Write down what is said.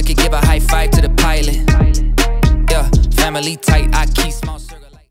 could give a high five to the pilot. Yeah, family tight, I keep smiling.